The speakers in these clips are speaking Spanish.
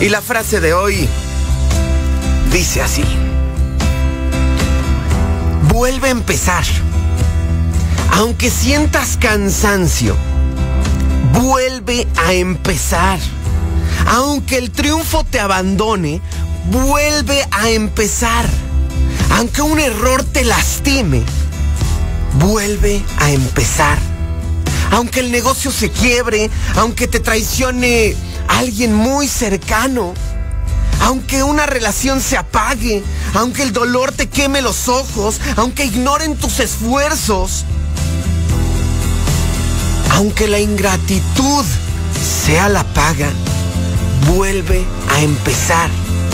Y la frase de hoy dice así: vuelve a empezar. Aunque sientas cansancio, vuelve a empezar. Aunque el triunfo te abandone, vuelve a empezar. Aunque un error te lastime, vuelve a empezar. Aunque el negocio se quiebre, aunque te traicione alguien muy cercano, aunque una relación se apague, aunque el dolor te queme los ojos, aunque ignoren tus esfuerzos, aunque la ingratitud sea la paga, vuelve a empezar.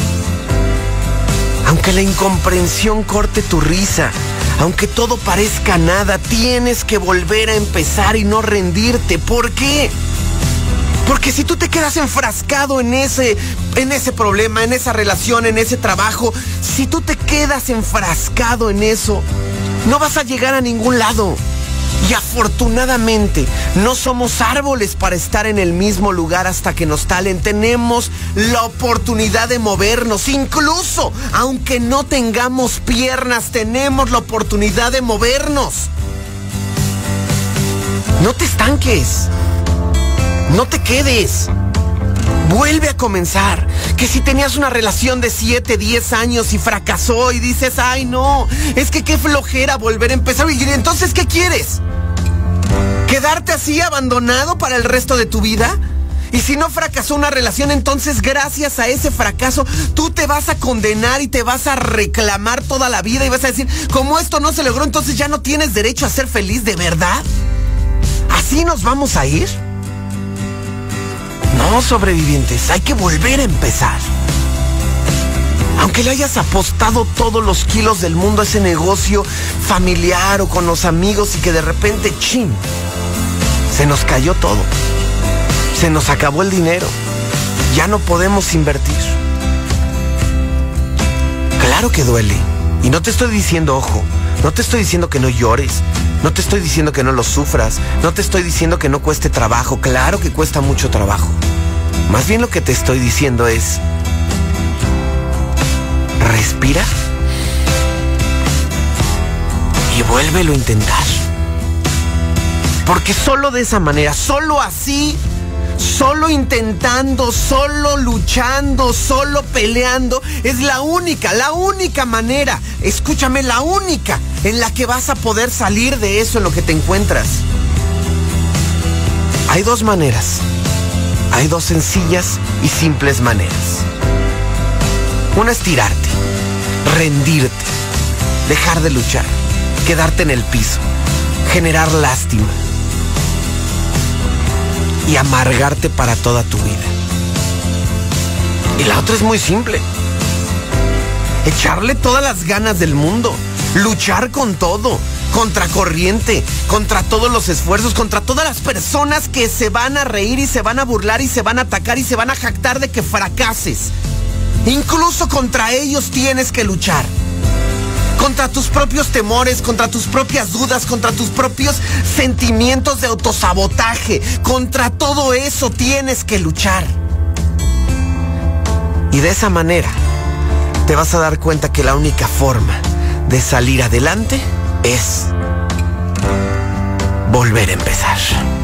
Aunque la incomprensión corte tu risa, aunque todo parezca nada, tienes que volver a empezar y no rendirte. ¿Por qué? Porque si tú te quedas enfrascado en ese problema, en esa relación, en ese trabajo, si tú te quedas enfrascado en eso, no vas a llegar a ningún lado. Y afortunadamente no somos árboles para estar en el mismo lugar hasta que nos talen. Tenemos la oportunidad de movernos. Incluso aunque no tengamos piernas, tenemos la oportunidad de movernos. No te estanques. No te quedes. Vuelve a comenzar. Que si tenías una relación de 7, 10 años y fracasó y dices, ay no, es que qué flojera volver a empezar. Y entonces, ¿qué quieres? ¿Quedarte así abandonado para el resto de tu vida? Y si no fracasó una relación, entonces gracias a ese fracaso tú te vas a condenar y te vas a reclamar toda la vida y vas a decir, como esto no se logró, entonces ya no tienes derecho a ser feliz, ¿de verdad? ¿Así nos vamos a ir? No, sobrevivientes, hay que volver a empezar. Aunque le hayas apostado todos los kilos del mundo a ese negocio familiar o con los amigos y que de repente, ¡chin!, se nos cayó todo. Se nos acabó el dinero. Ya no podemos invertir. Claro que duele. Y no te estoy diciendo, ojo, no te estoy diciendo que no llores. No te estoy diciendo que no lo sufras. No te estoy diciendo que no cueste trabajo. Claro que cuesta mucho trabajo. Más bien lo que te estoy diciendo es: respira y vuélvelo a intentar. Porque solo de esa manera, solo así, solo intentando, solo luchando, solo peleando, es la única manera, escúchame, la única en la que vas a poder salir de eso en lo que te encuentras. Hay dos maneras, hay dos sencillas y simples maneras. Una es tirarte, rendirte, dejar de luchar, quedarte en el piso, generar lástima y amargarte para toda tu vida. Y la otra es muy simple: echarle todas las ganas del mundo, luchar con todo, contracorriente, contra todos los esfuerzos, contra todas las personas que se van a reír y se van a burlar y se van a atacar y se van a jactar de que fracases. Incluso contra ellos tienes que luchar. Contra tus propios temores, contra tus propias dudas, contra tus propios sentimientos de autosabotaje. Contra todo eso tienes que luchar. Y de esa manera te vas a dar cuenta que la única forma de salir adelante es volver a empezar.